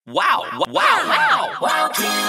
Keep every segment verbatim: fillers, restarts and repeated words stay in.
Wow, wow, wow, wow.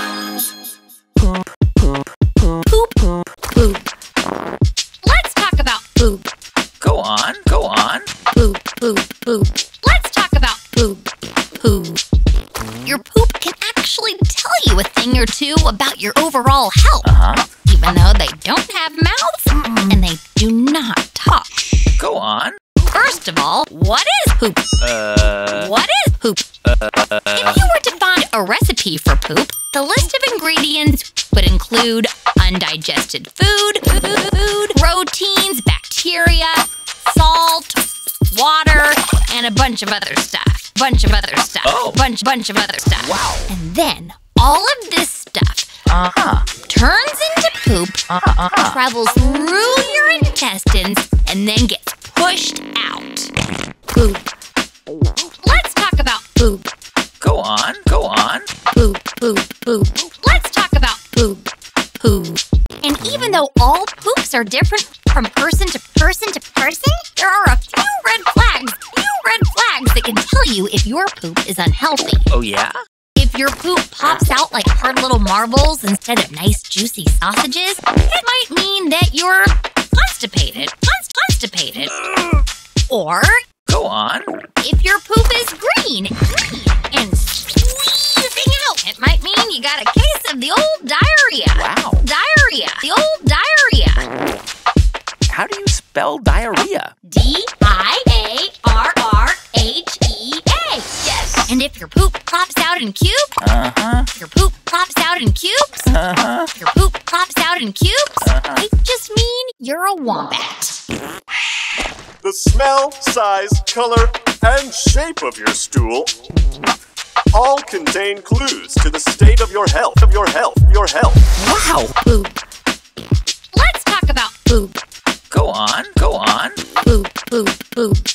Poop, poop, poop, poop, poop. Let's talk about poop. Go on, go on. Poop, poop, poop. Let's talk about poop, poop. Your poop can actually tell you a thing or two about your overall health. Uh-huh. Even though they don't have mouths and they do not talk. Go on. First of all, what is poop? Uh... What is poop? Uh... If you were to find a recipe for poop, the list of ingredients would include undigested food, food, proteins, bacteria, salt, water, and a bunch of other stuff. Bunch of other stuff. Oh. Bunch, bunch of other stuff. Wow. And then all of this stuff Uh-huh. turns into poop, Uh-huh. travels through your intestines, and then gets pushed out. Poop. Let's talk about poop. Go on, go on. Poop, poop, poop. Let's talk about poop. Poop. And even though all poops are different from person to person to person, there are a few red flags, few red flags that can tell you if your poop is unhealthy. Oh, yeah? If your poop pops out like hard little marbles instead of nice juicy sausages, it might mean that you're constipated. Const- constipated. Or Go on. if your poop is green, green and squeezing out, it might mean you got a case of the old diarrhea. Wow. Diarrhea. The old diarrhea. How do you spell diarrhea? D I A R R H E A. Yes. And if your poop pops out in cubes, Uh-huh. your poop pops out in cubes, Uh-huh. your poop pops out in cubes, Uh-huh. it just mean you're a wombat. The smell, size, color, and shape of your stool all contain clues to the state of your health, of your health, your health. Wow. Poop. Let's talk about poop. Go on, go on. Poop, poop, poop.